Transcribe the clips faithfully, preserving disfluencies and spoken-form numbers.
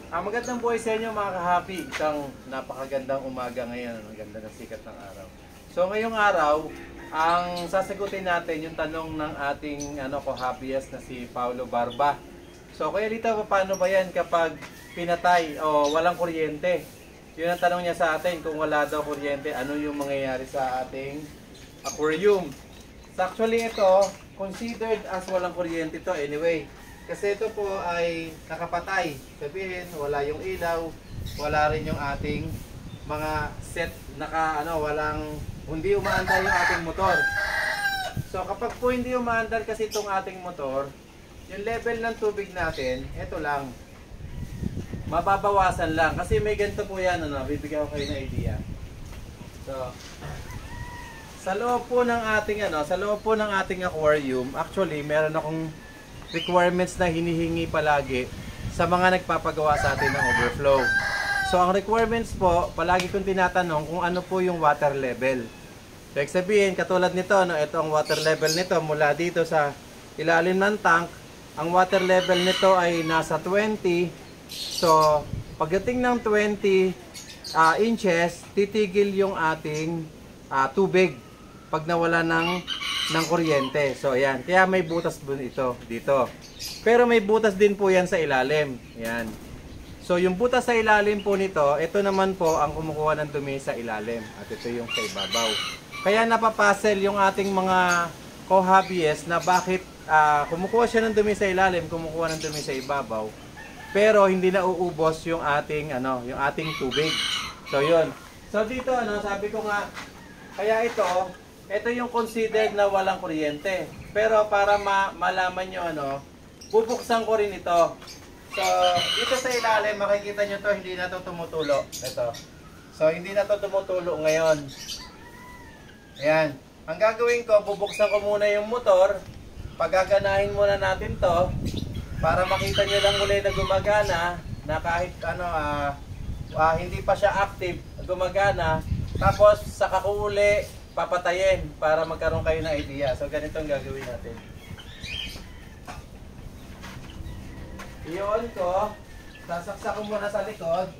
Ah, magandang buhay sa inyo mga ka-happy. Isang napakagandang umaga ngayon. Ang ganda ng sikat ng araw. So ngayong araw, ang sasagutin natin yung tanong ng ating ano ko happiest na si Paulo Barba. So Kuya Lito, paano ba yan kapag pinatay o walang kuryente? Yun ang tanong niya sa atin, kung wala daw kuryente, ano yung mangyayari sa ating aquarium? So actually ito, considered as walang kuryente to anyway. Kasi ito po ay nakapatay. Sabihin, wala yung ilaw, wala rin yung ating mga set, naka ano, walang, hindi umaandar yung ating motor. So kapag po hindi umaandar kasi itong ating motor, yung level ng tubig natin, ito lang, mababawasan lang. Kasi may ganito po yan, ano, bibigyan ko kayo ng idea. So, sa loob po ng ating ano, sa loob po ng ating aquarium, actually meron akong requirements na hinihingi palagi sa mga nagpapagawa sa atin ng overflow. So ang requirements po, palagi kong tinatanong kung ano po yung water level. So sabihin, katulad nito, no, ito ang water level nito mula dito sa ilalim ng tank. Ang water level nito ay nasa twenty. So pagdating ng twenty uh, inches, titigil yung ating uh, tubig pag nawala ng ng kuryente. So ayan, kaya may butas dun ito dito. Pero may butas din po yan sa ilalim. Ayan. So yung butas sa ilalim po nito, ito naman po ang kumukuha ng dumi sa ilalim at ito yung sa ibabaw. Kaya napapasel yung ating mga co-hobbyist na bakit uh, kumukuha siya ng dumi sa ilalim, kumukuha ng dumi sa ibabaw, pero hindi na uubos yung ating ano, yung ating tubig. So yun. So dito ano, sabi ko nga, kaya ito ito yung considered na walang kuryente. Pero para ma malaman nyo ano, bubuksan ko rin ito. So, dito sa ilalim, makikita nyo to, hindi na to tumutulo. Ito. So, hindi na to tumutulo ngayon. Ayan. Ang gagawin ko, bubuksan ko muna yung motor. Pagaganahin muna natin to, para makita nyo lang muli na gumagana, na kahit ano, uh, uh, hindi pa siya active, gumagana. Tapos, saka ko uli papatayin para magkaroon kayo ng idea. So ganito ang gagawin natin. I-on ko, sasaksak ko muna sa likod.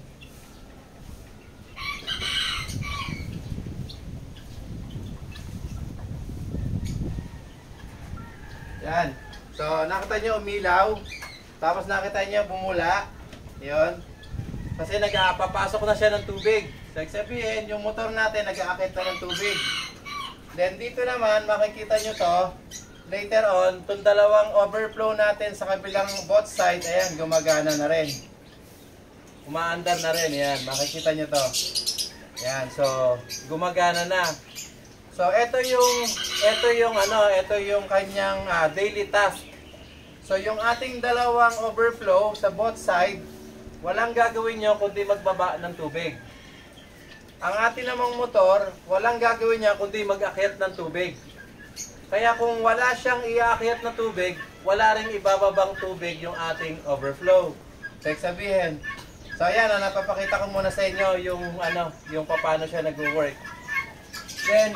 Yan. So nakita nyo umilaw, tapos nakita nyo bumula. Yun. Kasi nagpapasok na siya ng tubig. So sabihin, yung motor natin nag-aakit na ng tubig. Then dito naman, makikita nyo to, later on, itong dalawang overflow natin sa kabilang both side, ayan, gumagana na rin. Umaandar na rin, ayan, makikita nyo to. Ayan, so, gumagana na. So, ito yung, ito yung, ano, ito yung kanyang uh, daily task. So, yung ating dalawang overflow sa both side, walang gagawin nyo kundi magbaba ng tubig. Ang ating namang motor, walang gagawin niya kundi mag-akyat ng tubig. Kaya kung wala siyang i-akyat na tubig, wala ring ibababang tubig yung ating overflow. So, sabihin. So, ayan, ah, napapakita ko muna sa inyo yung, ano, yung paano siya nag-work. Then,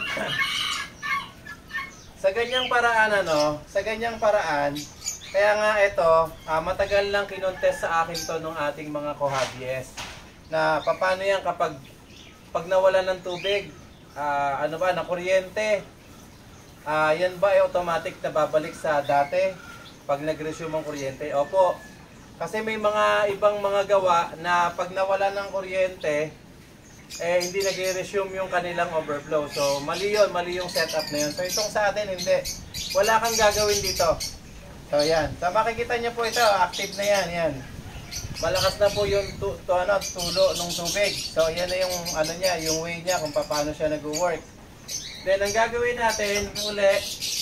sa ganyang paraan, ano, sa ganyang paraan, kaya nga ito, ah, matagal lang kinontes sa akin to ng ating mga co-hobbyist. Na paano yan kapag pag nawalan ng tubig, uh, ano ba, na kuryente, uh, yan ba ay automatic na babalik sa dati pag nag-resume ang kuryente? Opo. Kasi may mga ibang mga gawa na pag nawalan ng kuryente, eh hindi nag-resume yung kanilang overflow. So mali yun, mali yung setup na yun. So itong sa atin, hindi. Wala kang gagawin dito. So yan. So makikita nyo po ito, active na yan, yan. Malakas na po yung tu tu ano, tulo ng tubig. So yan na yung ano niya, yung way niya kung paano siya nag-work. Then ang gagawin natin uli,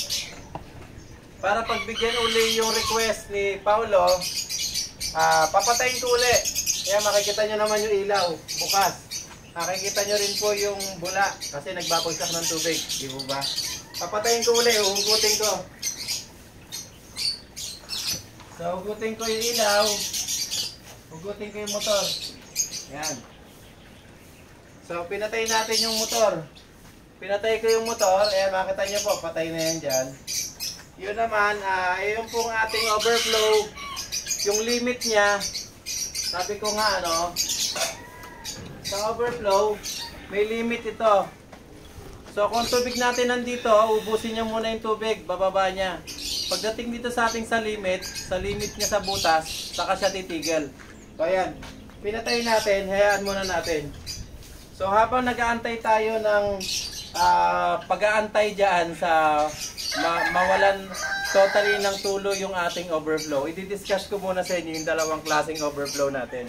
para pagbigyan uli yung request ni Paulo, uh, papatayin ko uli. Kaya makikita nyo naman yung ilaw bukas. Makikita nyo rin po yung bula kasi nagbabagsak ng tubig, di ba ba? Papatayin ko uli, uhugutin ko. So hugutin ko yung ilaw. Hugutin ko yung motor. Yan. So, pinatay natin yung motor. Pinatay ko yung motor. Ayan, makita nyo po, patay na yan dyan. Yun naman, uh, yung pong ating overflow, yung limit niya, sabi ko nga ano, sa overflow, may limit ito. So kung tubig natin nandito, ubusin niya muna yung tubig, bababa niya. Pagdating dito sa ating sa limit, sa limit niya sa butas, saka siya titigil. So ayan, pinatay natin, hayaan muna natin. So habang nag-aantay tayo ng uh, pag-aantay dyan sa ma mawalan totally ng tulo yung ating overflow, i-discuss ko muna sa inyo yung dalawang klaseng overflow natin.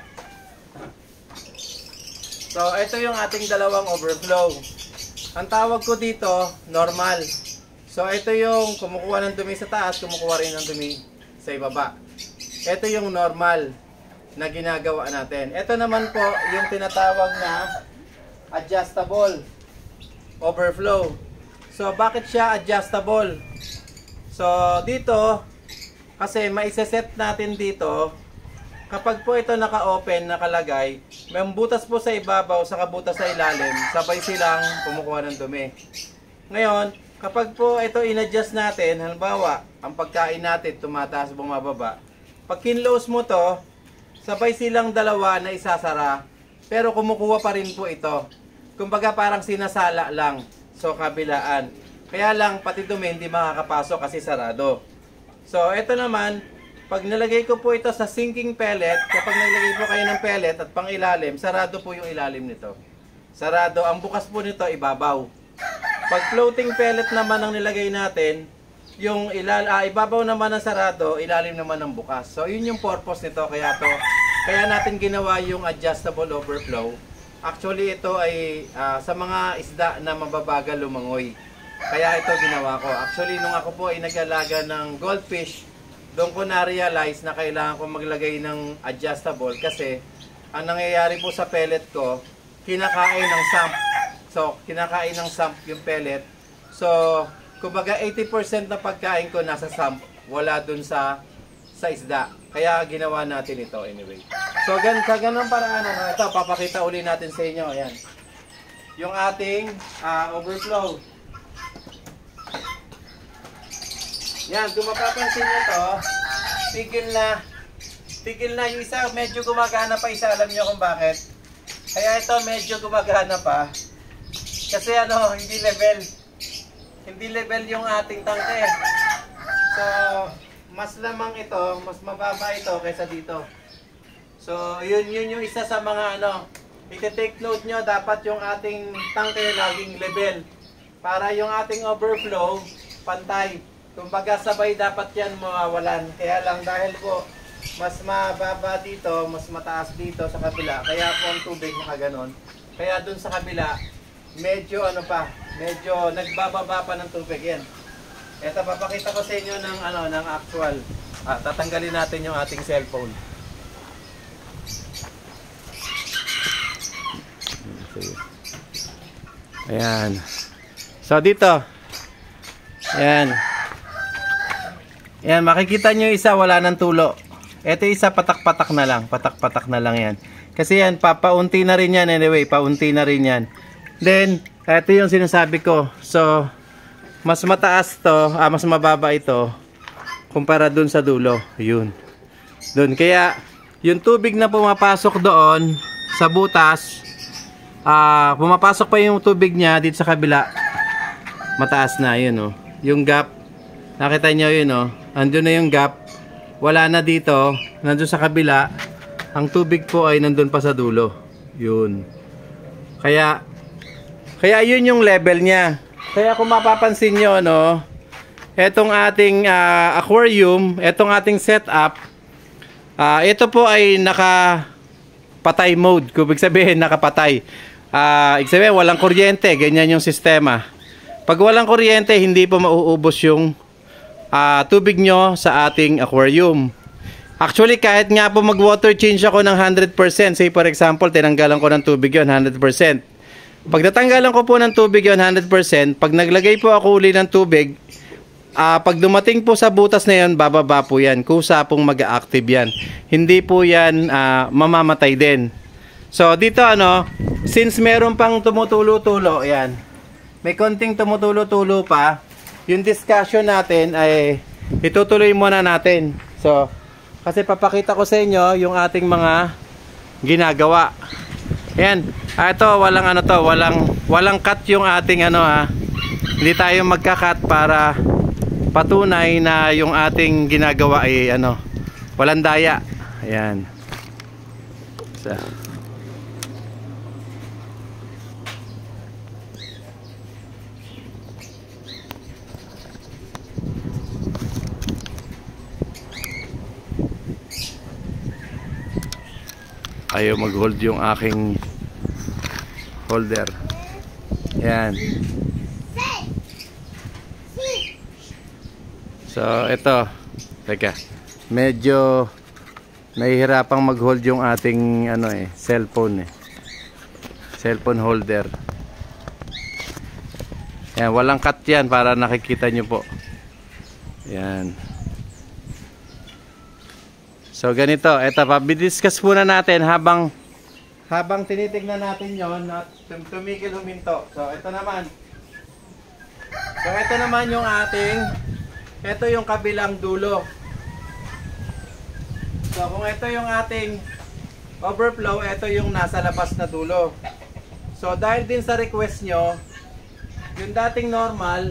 So ito yung ating dalawang overflow. Ang tawag ko dito, normal. So ito yung kumukuha ng dumi sa taas, kumukuha rin ng dumi sa ibaba. Ito yung normal na ginagawa natin. Ito naman po yung tinatawag na adjustable overflow. So bakit siya adjustable? So dito, kasi maiseset natin dito, kapag po ito naka-open, nakalagay, may butas po sa ibabaw, saka butas sa ilalim, sabay silang kumukuha ng dumi. Ngayon, kapag po ito in-adjust natin, halimbawa, ang pagkain natin tumataas, bumababa. Pag kinlose mo to, sabay silang dalawa na isasara, pero kumukuha pa rin po ito. Kumbaga parang sinasala lang, so kabilaan. Kaya lang pati dumi hindi makakapasok kasi sarado. So ito naman, pag nilagay ko po ito sa sinking pellet, kapag nilagay po kayo ng pellet at pang ilalim, sarado po yung ilalim nito. Sarado, ang bukas po nito ibabaw. Pag floating pellet naman ang nilagay natin, yung ilal ah, ibabaw naman ang sarado, ilalim naman ang bukas. So yun yung purpose nito, kaya to kaya natin ginawa yung adjustable overflow. Actually ito ay uh, sa mga isda na mababagal lumangoy. Kaya ito ginawa ko. Actually nung ako po ay nag-alaga ng goldfish, doon ko na-realize na kailangan ko maglagay ng adjustable kasi ang nangyayari po sa pellet ko, kinakain ng sump. So kinakain ng sump yung pellet. So kumbaga eighty percent na pagkain ko nasa sump, wala dun sa sa isda. Kaya ginawa natin ito anyway. So gan sa ganung paraan, ano, ito papakita uli natin sa inyo. Ayan. Yung ating uh, overflow. Yan, kung mapapansin nyo to, tigil na, tigil na yung isa, medyo gumagana pa isa, alam nyo kung bakit? Kaya ito medyo gumagana pa, kasi ano, hindi level, hindi level yung ating tangke. So, mas lamang ito, mas mababa ito kaysa dito. So, yun, yun yung isa sa mga ano, iti-take note nyo, dapat yung ating tangke laging level, para yung ating overflow, pantay. Kumbaga sabay dapat yan mawawalan. Kaya lang dahil po mas mababa dito, mas mataas dito sa kabila. Kaya po ang tubig nakaganon. Kaya dun sa kabila, medyo ano pa, medyo nagbababa pa ng tubig yan. Ito papakita ko sa inyo ng ano, ng actual. Ah, tatanggalin natin yung ating cellphone. Ayan. So dito. Ayan. Yan, makikita nyo isa wala ng tulo. Ito isa patak-patak na lang. Patak-patak na lang yan. Kasi yan, papaunti na rin yan anyway. Paunti na rin yan. Then, ito yung sinasabi ko. So, mas mataas to, ah, mas mababa ito kumpara dun sa dulo. Yun. Dun. Kaya, yung tubig na pumapasok doon sa butas, ah, pumapasok pa yung tubig niya dito sa kabila. Mataas na, yun oh. Yung gap. Nakita nyo yun oh. Andun na yung gap, wala na dito, nandun sa kabila, ang tubig po ay nandun pa sa dulo. Yun. Kaya, kaya yun yung level niya. Kaya kung mapapansin nyo, no, etong ating uh, aquarium, etong ating setup, uh, ito po ay naka-patay mode. Kung ibig sabihin, nakapatay. Uh, ibig sabihin, walang kuryente, ganyan yung sistema. Pag walang kuryente, hindi po mauubos yung Uh, tubig nyo sa ating aquarium. Actually, kahit nga po mag-water change ako ng one hundred percent, say for example, tinanggalan ko ng tubig yun, one hundred percent. Pag natanggalan ko po ng tubig yun, one hundred percent, pag naglagay po ako uli ng tubig, uh, pag dumating po sa butas na yun, bababa po yan. Kusa pong mag-active yan. Hindi po yan uh, mamamatay din. So, dito ano, since meron pang tumutulo-tulo, yan, may konting tumutulo-tulo pa, yung discussion natin ay itutuloy muna natin. So, Kasi papakita ko sa inyo yung ating mga ginagawa. Ayan. Ah, ito, walang ano to, walang, walang cut yung ating ano ha. Hindi tayo magka-cut para patunay na yung ating ginagawa ay ano, walang daya. Ayan. So, ayaw mag-hold yung aking holder. Yan. So ito, teka, medyo nahihirapang mag-hold yung ating ano eh, cellphone eh, cellphone holder. Yan, walang cut yan para nakikita nyo po. Yan. So ganito, ito pa, bidiscuss muna natin habang habang tinitignan natin yon at tumigil huminto. So ito naman. So ito naman yung ating, ito yung kabilang dulo. So kung ito yung ating overflow, ito yung nasa labas na dulo. So dahil din sa request nyo, yung dating normal,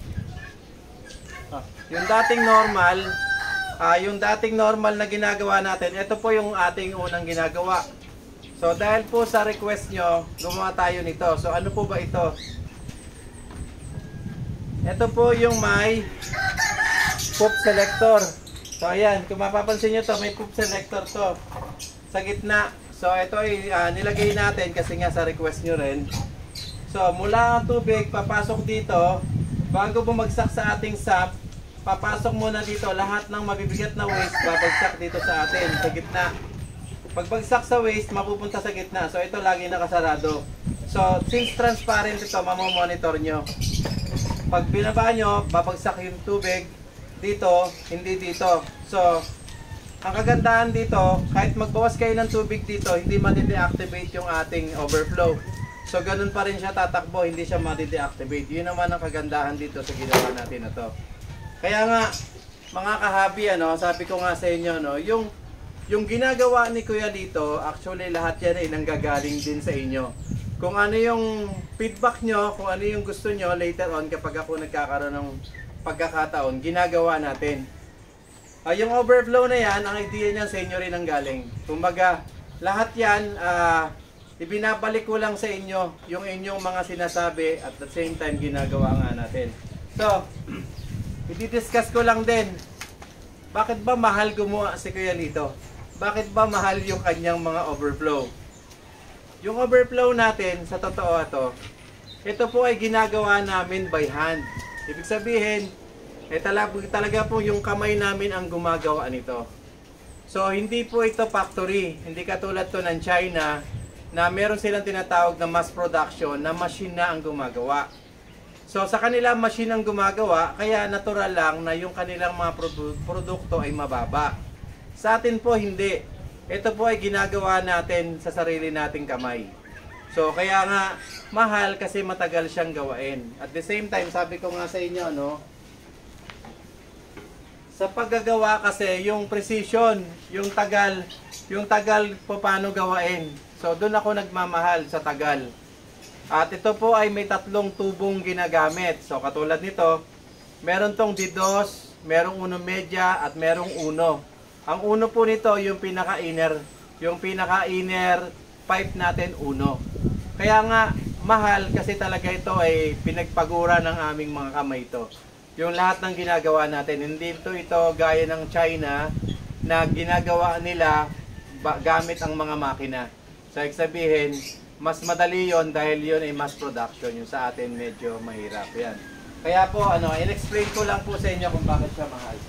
yung dating normal, Uh, yung dating normal na ginagawa natin, ito po yung ating unang ginagawa. So dahil po sa request nyo, gumawa tayo nito. So ano po ba ito? Ito po yung may poop selector. So ayan, kung mapapansin nyo to, may poop selector to sa gitna. So ito ay uh, nilagay natin kasi nga sa request nyo rin. So mula ang tubig papasok dito, bago bumagsak sa ating sap, papasok muna dito lahat ng mabibigat na waste, babagsak dito sa atin sa gitna. Pagbagsak sa waste, mapupunta sa gitna. So ito lagi nakasarado. So since transparent ito, mamomonitor nyo. Pag binaba nyo, babagsak yung tubig dito, hindi dito. So ang kagandahan dito, kahit magbawas kayo ng tubig dito, hindi ma-deactivate yung ating overflow. So ganun pa rin siya tatakbo, hindi siya ma-deactivate. Yun naman ang kagandahan dito sa ginawa natin na to. Kaya nga, mga kahabi, ano, sabi ko nga sa inyo, no, yung, yung ginagawa ni Kuya dito, actually lahat yan ay nanggagaling din sa inyo. Kung ano yung feedback nyo, kung ano yung gusto nyo, later on, kapag ako nagkakaroon ng pagkakataon, ginagawa natin. Uh, yung overflow na yan, ang idea niyan sa inyo rin ang galing. Kumbaga, lahat yan, uh, ibinabalik ko lang sa inyo, yung inyong mga sinasabi, at the same time, ginagawa nga natin. So, i-discuss ko lang din, bakit ba mahal gumawa si Kuya Lito? Bakit ba mahal yung kanyang mga overflow? Yung overflow natin, sa totoo ito, ito po ay ginagawa namin by hand. Ibig sabihin, eh, talaga, talaga po yung kamay namin ang gumagawa nito. So, hindi po ito factory. Hindi katulad to ng China na meron silang tinatawag na mass production na machine na ang gumagawa. So sa kanila machine ang gumagawa, kaya natural lang na yung kanilang mga produ produkto ay mababa. Sa atin po hindi. Ito po ay ginagawa natin sa sarili nating kamay. So kaya nga mahal kasi matagal siyang gawain. At the same time, sabi ko nga sa inyo, no, sa paggagawa kasi yung precision, yung tagal, yung tagal po paano gawain. So doon ako nagmamahal sa tagal. At ito po ay may tatlong tubong ginagamit. So katulad nito, meron tong DDoS, merong uno media at merong uno. Ang uno po nito yung pinaka-inner, yung pinaka-inner pipe natin uno. Kaya nga mahal kasi talaga ito ay pinagpagura ng aming mga kamay ito. Yung lahat ng ginagawa natin, hindi ito ito gaya ng China na ginagawa nila gamit ang mga makina. So ibig sabihin, mas madali yon dahil yon ay mass production. Yung sa atin medyo mahirap yan. Kaya po, ano, in-explain ko lang po sa inyo kung bakit siya mahal.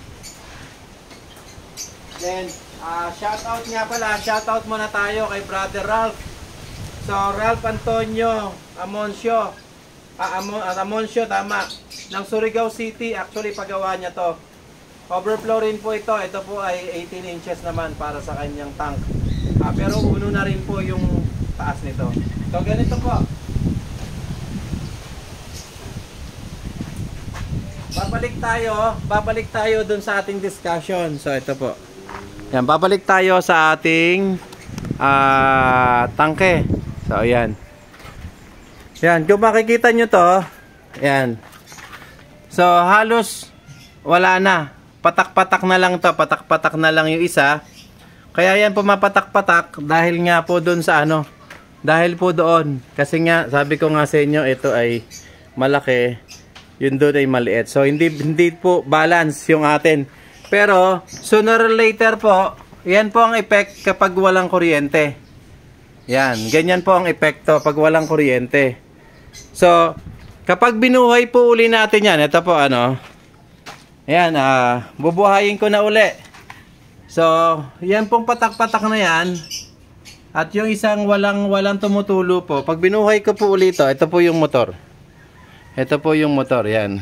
Then, uh, shout out nga pala, shout out muna tayo kay Brother Ralph. So, Ralph Antonio Amoncio, ah, Amon, Amoncio, tama, ng Surigao City. Actually, pagawa niya to. Overflow rin po ito. Ito po ay eighteen inches naman para sa kanyang tank. Ah, pero uno na rin po yung taas nito. So ganito po. Babalik tayo, babalik tayo dun sa ating discussion. So ito po. Yan, babalik tayo sa ating uh, tangke. So, yan. Yan, kung makikita nyo to, yan. So, halos wala na. Patak-patak na lang to. Patak-patak na lang yung isa. Kaya yan pumapatak-patak dahil nga po doon sa ano. Dahil po doon. Kasi nga, sabi ko nga sa inyo, ito ay malaki. Yun doon ay maliit. So, hindi, hindi po balance yung atin. Pero, sooner or later po, yan po ang effect kapag walang kuryente. Yan, ganyan po ang epekto pag walang kuryente. So, kapag binuhay po uli natin yan, ito po ano, yan, uh, bubuhayin ko na uli. So, yan pong patak-patak na yan. At yung isang walang walang tumutulo po, pag binuhay ko po uli ito, ito po yung motor. Ito po yung motor, yan.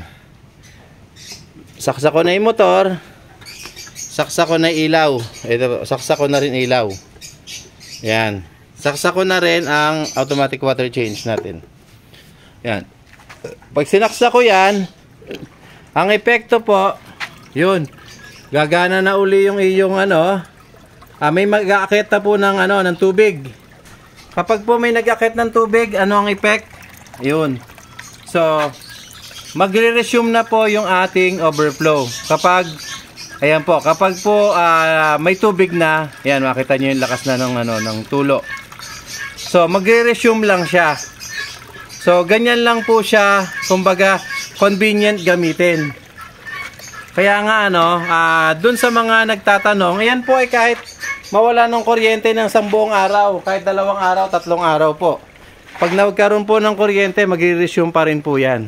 Saksa ko na yung motor. Saksa ko na ilaw. Ito, saksa ko na rin ilaw. Yan. Saksa ko na rin ang automatic water change natin. Yan. Pag sinaksa ko yan, ang epekto po, yun. Gagana na uli yung iyong ano, ah, may mag-aakit na po ng, ano, ng tubig. Kapag po may nag-aakit ng tubig, ano ang effect? Yun. So, magre-resume na po yung ating overflow. Kapag ayan po, kapag po uh, may tubig na, ayan, makita nyo yung lakas na ng, ano, ng tulo. So, magre-resume lang siya. So, ganyan lang po siya, kumbaga, convenient gamitin. Kaya nga, ano, uh, dun sa mga nagtatanong, ayan po ay kahit mawala ng kuryente ng sambuong araw, kahit dalawang araw, tatlong araw po. Pag nagkaroon po ng kuryente, magre-resume pa rin po yan.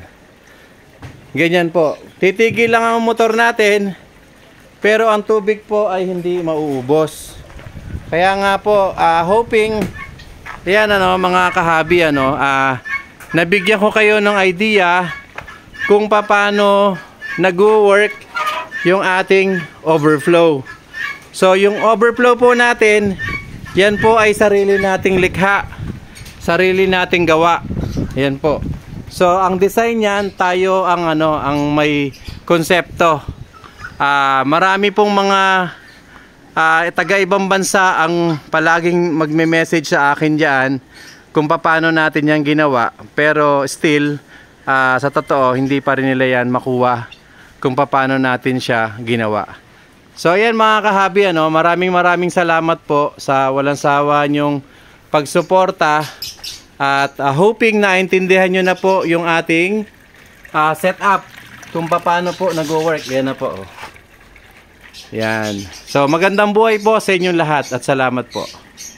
Ganyan po. Titigil lang ang motor natin, pero ang tubig po ay hindi mauubos. Kaya nga po, uh, hoping, yan ano, mga kahabi, ano, uh, nabigyan ko kayo ng idea kung paano nag-work yung ating overflow. So, yung overflow po natin, yan po ay sarili nating likha, sarili nating gawa. Yan po. So, ang design yan, tayo ang ano, ang may konsepto. Uh, marami pong mga uh, taga-ibang bansa ang palaging magme-message sa akin diyan kung paano natin yan ginawa. Pero still, uh, sa totoo, hindi pa rin nila yan makuha kung paano natin siya ginawa. So ayan mga kahabi, ano, maraming maraming salamat po sa walang sawa nyong pagsuporta. At uh, hoping na intindihan nyo na po yung ating uh, setup kung paano po nag-work. Yan na po. Yan. So magandang buhay po sa inyong lahat at salamat po.